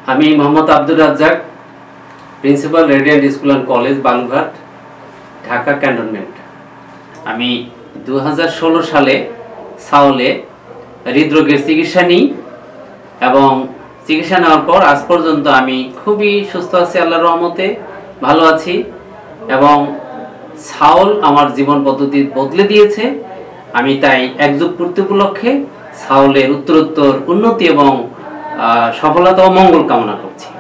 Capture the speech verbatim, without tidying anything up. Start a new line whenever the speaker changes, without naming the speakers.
আমি Mohammad Abdur Razzak, principal Radiant School and College Balughat, Dhaka cantonment. আমি দু হাজার ষোলো সালে সাউলে হৃদরোগের চিকিৎসা নিই এবং চিকিৎসা নেওয়ার পর আজ পর্যন্ত আমি খুবই সুস্থ আছি, আল্লাহর রহমতে ভালো আছি। এবং সাউল আমার জীবন পদ্ধতি বদলে দিয়েছে। আমি তাই একযুগ পূর্তি উপলক্ষে সাউলের উত্তরোত্তর উন্নতি এবং সফলতা ও মঙ্গল কামনা করছি।